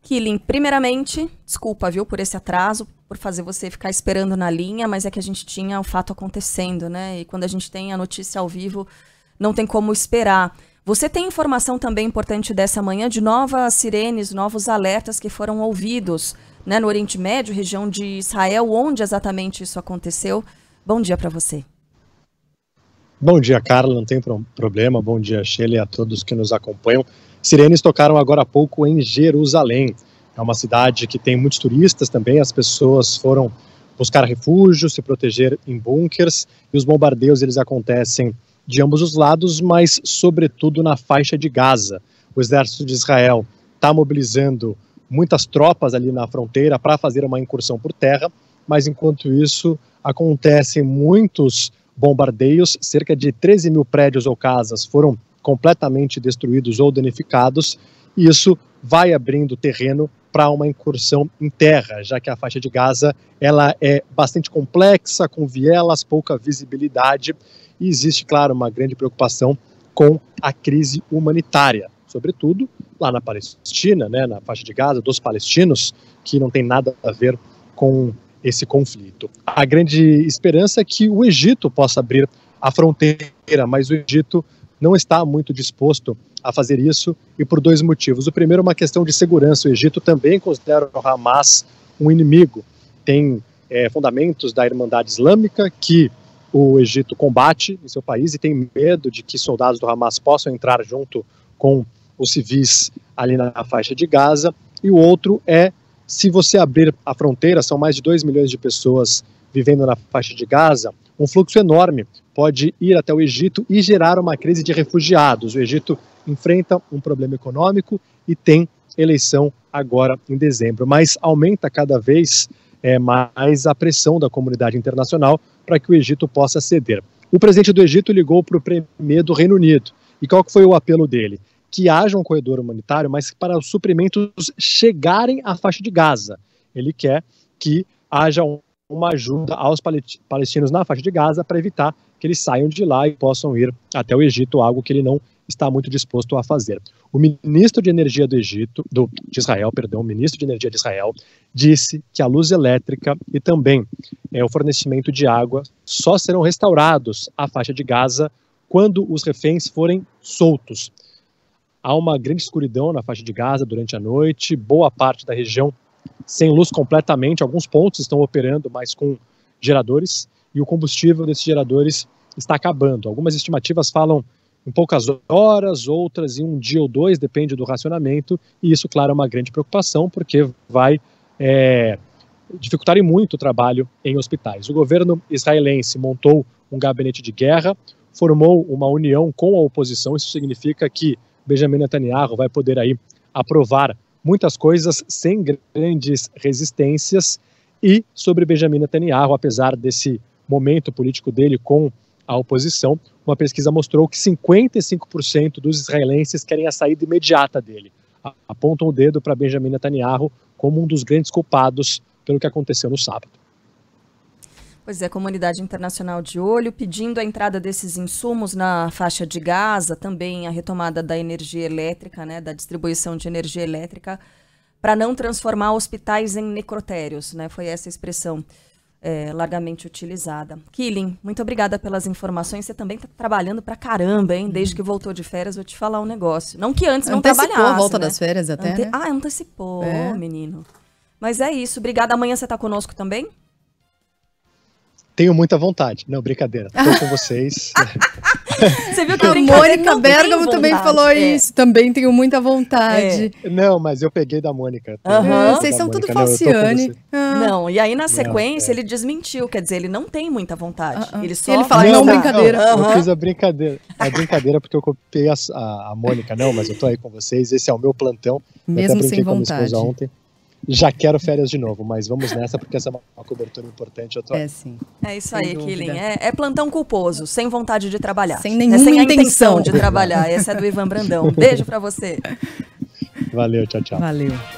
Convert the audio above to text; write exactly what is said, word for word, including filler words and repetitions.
Killing, primeiramente, desculpa, viu, por esse atraso, por fazer você ficar esperando na linha, mas é que a gente tinha o fato acontecendo, né? E quando a gente tem a notícia ao vivo, não tem como esperar. Você tem informação também importante dessa manhã de novas sirenes, novos alertas que foram ouvidos, né, no Oriente Médio, região de Israel, onde exatamente isso aconteceu? Bom dia para você. Bom dia, Carla, não tem problema. Bom dia, Sheila, e a todos que nos acompanham. Sirenes tocaram agora há pouco em Jerusalém. É uma cidade que tem muitos turistas também. As pessoas foram buscar refúgio, se proteger em bunkers. E os bombardeios eles acontecem de ambos os lados, mas sobretudo na faixa de Gaza. O exército de Israel está mobilizando muitas tropas ali na fronteira para fazer uma incursão por terra. Mas enquanto isso, acontecem muitos bombardeios. Cerca de treze mil prédios ou casas foram completamente destruídos ou danificados, e isso vai abrindo terreno para uma incursão em terra, já que a faixa de Gaza ela é bastante complexa, com vielas, pouca visibilidade, e existe, claro, uma grande preocupação com a crise humanitária, sobretudo lá na Palestina, né, na faixa de Gaza, dos palestinos, que não tem nada a ver com esse conflito. A grande esperança é que o Egito possa abrir a fronteira, mas o Egito não está muito disposto a fazer isso, e por dois motivos. O primeiro é uma questão de segurança. O Egito também considera o Hamas um inimigo. Tem é, fundamentos da Irmandade Islâmica que o Egito combate em seu país e tem medo de que soldados do Hamas possam entrar junto com os civis ali na faixa de Gaza. E o outro é, se você abrir a fronteira, são mais de dois milhões de pessoas vivendo na faixa de Gaza, um fluxo enorme pode ir até o Egito e gerar uma crise de refugiados. O Egito enfrenta um problema econômico e tem eleição agora em dezembro, mas aumenta cada vez é, mais a pressão da comunidade internacional para que o Egito possa ceder. O presidente do Egito ligou para o premier do Reino Unido. E qual que foi o apelo dele? Que haja um corredor humanitário, mas para os suprimentos chegarem à faixa de Gaza. Ele quer que haja um uma ajuda aos palestinos na faixa de Gaza para evitar que eles saiam de lá e possam ir até o Egito, algo que ele não está muito disposto a fazer. O ministro de Energia do Egito, do, de Israel, perdão, o ministro de Energia de Israel, disse que a luz elétrica e também é, o fornecimento de água só serão restaurados à faixa de Gaza quando os reféns forem soltos. Há uma grande escuridão na faixa de Gaza durante a noite, boa parte da região sem luz completamente, alguns pontos estão operando, mas com geradores, e o combustível desses geradores está acabando. Algumas estimativas falam em poucas horas, outras em um dia ou dois, depende do racionamento, e isso, claro, é uma grande preocupação, porque vai é, dificultar muito o trabalho em hospitais. O governo israelense montou um gabinete de guerra, formou uma união com a oposição, isso significa que Benjamin Netanyahu vai poder aí aprovar muitas coisas sem grandes resistências. E sobre Benjamin Netanyahu, apesar desse momento político dele com a oposição, uma pesquisa mostrou que cinquenta e cinco por cento dos israelenses querem a saída imediata dele. Apontam o dedo para Benjamin Netanyahu como um dos grandes culpados pelo que aconteceu no sábado. Pois é, a comunidade internacional de olho, pedindo a entrada desses insumos na faixa de Gaza, também a retomada da energia elétrica, né, da distribuição de energia elétrica, para não transformar hospitais em necrotérios, né, foi essa expressão é, largamente utilizada. Killing, muito obrigada pelas informações, você também está trabalhando pra caramba, hein, desde que voltou de férias, vou te falar um negócio. Não que antes não antecipou trabalhasse, a volta né? das férias até, Ante... né? Ah, antecipou, é. menino. Mas é isso, obrigada, amanhã você está conosco também? Tenho muita vontade. Não, brincadeira. Estou com vocês. Você viu que a Mônica Bergamo também falou é. isso. Também tenho muita vontade. É. Não, mas eu peguei da Mônica. Uhum. Vocês são tudo falciane. Ah. Não, e aí na sequência não, é. ele desmentiu. Quer dizer, ele não tem muita vontade. Uh -uh. Ele só ele fala, não, não brincadeira. Não, uhum. Eu fiz a brincadeira. A brincadeira porque eu copiei a, a, a Mônica. Não, mas eu tô aí com vocês. Esse é o meu plantão. Mesmo sem vontade. Com a ontem. Já quero férias de novo, mas vamos nessa porque essa é uma cobertura importante. Eu tô... É sim. É isso aí, Killing. É, é plantão culposo, sem vontade de trabalhar. Sem nenhuma é sem intenção. a intenção de trabalhar. Essa é do Ivan Brandão. Beijo pra você. Valeu, tchau, tchau. Valeu.